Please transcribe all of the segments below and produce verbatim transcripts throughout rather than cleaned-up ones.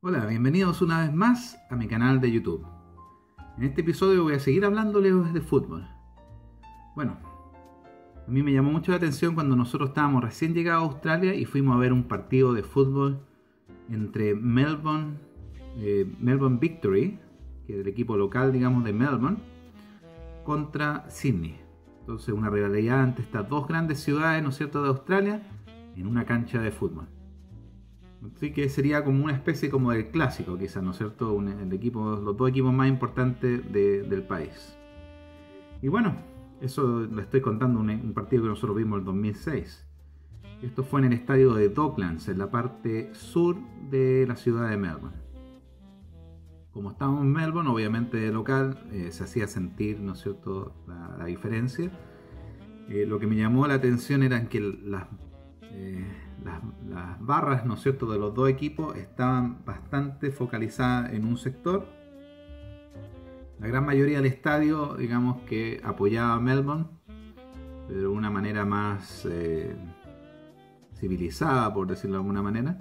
Hola, bienvenidos una vez más a mi canal de YouTube. En este episodio voy a seguir hablándoles de fútbol. Bueno, a mí me llamó mucho la atención cuando nosotros estábamos recién llegados a Australia y fuimos a ver un partido de fútbol entre Melbourne, eh, Melbourne Victory, que es el equipo local, digamos, de Melbourne, contra Sydney. Entonces, una rivalidad entre estas dos grandes ciudades, ¿no es cierto?, de Australia, en una cancha de fútbol. Así que sería como una especie como del clásico, quizás, ¿no es cierto? Un, el equipo, los dos equipos más importantes de, del país. Y bueno, eso le estoy contando un, un partido que nosotros vimos en el dos mil seis. Esto fue en el estadio de Docklands, en la parte sur de la ciudad de Melbourne. Como estábamos en Melbourne, obviamente de local, eh, se hacía sentir, ¿no es cierto?, la, la diferencia. Eh, lo que me llamó la atención era que las... Eh, Las, las barras, ¿no es cierto?, de los dos equipos estaban bastante focalizadas en un sector. La gran mayoría del estadio, digamos que apoyaba a Melbourne, pero de una manera más eh, civilizada, por decirlo de alguna manera.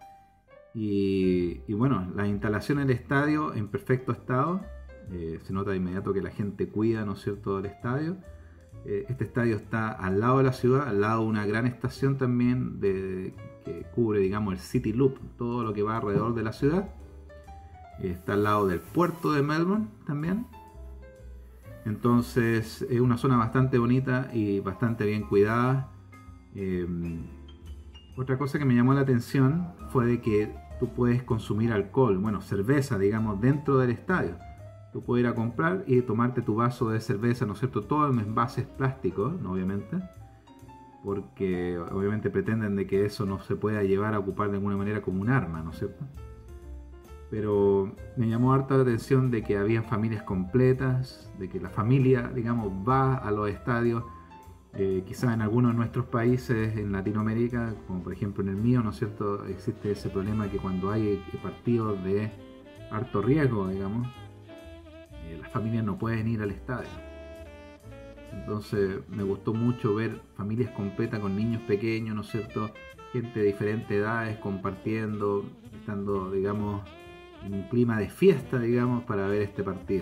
Y, y bueno, las instalaciones del estadio en perfecto estado. Eh, se nota de inmediato que la gente cuida, ¿no es cierto?, del estadio. Este estadio está al lado de la ciudad, al lado de una gran estación también de, que cubre, digamos, el City Loop, todo lo que va alrededor de la ciudad. Está al lado del puerto de Melbourne también. Entonces es una zona bastante bonita y bastante bien cuidada. Eh, otra cosa que me llamó la atención fue de que tú puedes consumir alcohol, bueno, cerveza, digamos, dentro del estadio. Tú puedes ir a comprar y tomarte tu vaso de cerveza, ¿no es cierto? Todo en envases plásticos, ¿no? Obviamente. Porque obviamente pretenden de que eso no se pueda llevar a ocupar de alguna manera como un arma, ¿no es cierto? Pero me llamó harta la atención de que había familias completas, de que la familia, digamos, va a los estadios. Eh, quizás en algunos de nuestros países en Latinoamérica, como por ejemplo en el mío, ¿no es cierto? Existe ese problema que cuando hay partidos de harto riesgo, digamos, las familias no pueden ir al estadio. Entonces me gustó mucho ver familias completas con niños pequeños, ¿no es cierto? Gente de diferentes edades compartiendo, estando, digamos, en un clima de fiesta, digamos, para ver este partido.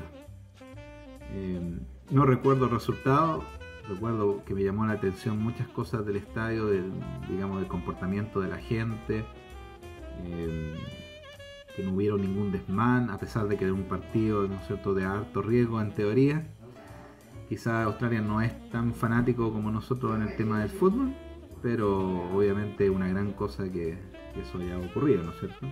Eh, no recuerdo el resultado, recuerdo que me llamó la atención muchas cosas del estadio, del, digamos, del comportamiento de la gente. Eh, que no hubiera ningún desmán, a pesar de que era un partido, ¿no es cierto?, de alto riesgo en teoría. Quizás Australia no es tan fanático como nosotros en el tema del fútbol, pero obviamente es una gran cosa que, que eso haya ocurrido, ¿no es cierto?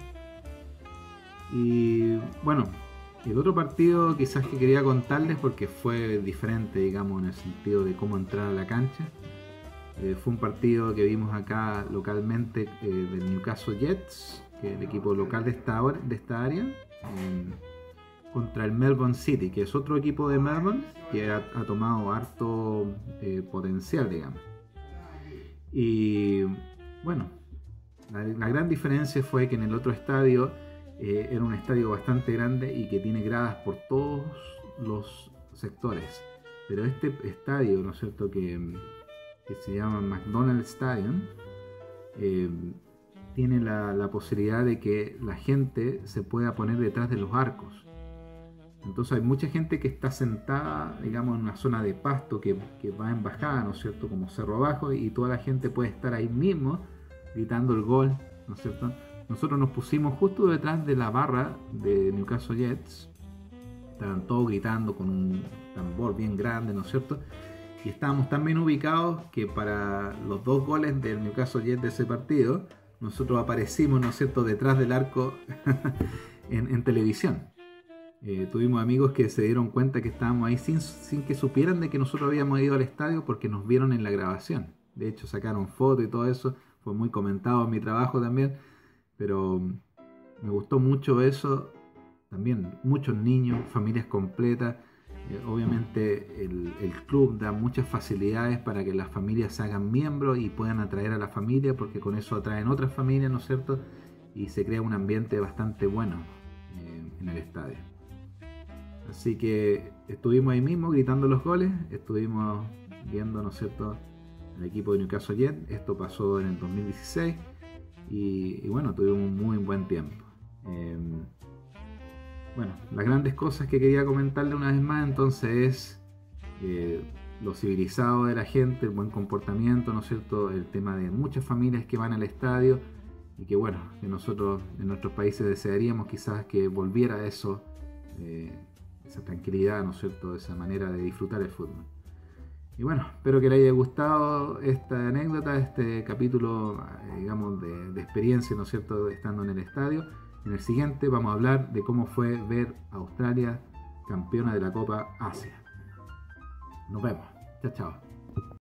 Y bueno, el otro partido quizás que quería contarles, porque fue diferente, digamos, en el sentido de cómo entrar a la cancha, eh, fue un partido que vimos acá localmente eh, del Newcastle Jets, que es el equipo local de esta, de esta área, eh, contra el Melbourne City, que es otro equipo de Melbourne que ha, ha tomado harto eh, potencial, digamos. Y bueno, la, la gran diferencia fue que en el otro estadio eh, era un estadio bastante grande y que tiene gradas por todos los sectores. Pero este estadio, ¿no es cierto?, que, que se llama McDonald's Stadium, eh, tiene la, la posibilidad de que la gente se pueda poner detrás de los arcos. Entonces hay mucha gente que está sentada, digamos, en una zona de pasto que, que va en bajada, ¿no es cierto?, como cerro abajo, y toda la gente puede estar ahí mismo gritando el gol, ¿no es cierto? Nosotros nos pusimos justo detrás de la barra de Newcastle Jets. Estaban todos gritando con un tambor bien grande, ¿no es cierto? Y estábamos tan bien ubicados que para los dos goles del Newcastle Jets de ese partido, nosotros aparecimos, ¿no es cierto?, detrás del arco en, en televisión. Eh, tuvimos amigos que se dieron cuenta que estábamos ahí sin, sin que supieran de que nosotros habíamos ido al estadio, porque nos vieron en la grabación. De hecho, sacaron fotos y todo eso. Fue muy comentado en mi trabajo también. Pero me gustó mucho eso. También muchos niños, familias completas. Eh, obviamente el, el club da muchas facilidades para que las familias se hagan miembros y puedan atraer a la familia, porque con eso atraen otras familias, ¿no es cierto? Y se crea un ambiente bastante bueno eh, en el estadio. Así que estuvimos ahí mismo gritando los goles, estuvimos viendo, ¿no es cierto?, el equipo de Newcastle Jets. Esto pasó en el dos mil dieciséis y, y bueno, tuvimos un muy buen tiempo. Eh, bueno, las grandes cosas que quería comentarle una vez más entonces es eh, lo civilizado de la gente, el buen comportamiento, ¿no es cierto? El tema de muchas familias que van al estadio y que bueno, que nosotros en nuestros países desearíamos quizás que volviera eso, eh, esa tranquilidad, ¿no es cierto? Esa manera de disfrutar el fútbol. Y bueno, espero que le haya gustado esta anécdota, este capítulo, eh, digamos, de, de experiencia, ¿no es cierto?, estando en el estadio. En el siguiente vamos a hablar de cómo fue ver a Australia campeona de la Copa Asia. Nos vemos. Chao, chao.